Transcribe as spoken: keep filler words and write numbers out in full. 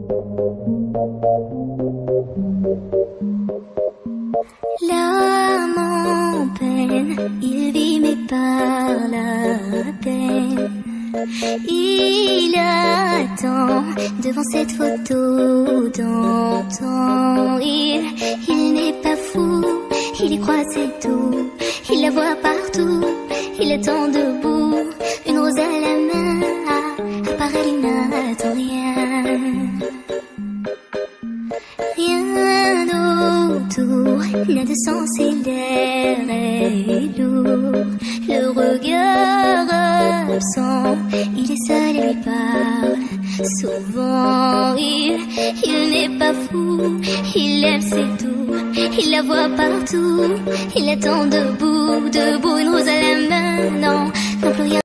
L'âme en peine, il vit mais par la peine. Il attend devant cette photo d'antan. Il, il n'est pas fou, il y croit c'est tout. Il la voit partout, il attend debout, une rose à la main. À, à part elle, il n'attend rien. Rien d'autour, n'a de sens et l'air est lourd. Le regard absent, il est seul et lui parle souvent. Il, il n'est pas fou, il aime c'est tout. Il la voit partout, il attend debout, debout, une rose à la main. Non, non plus rien.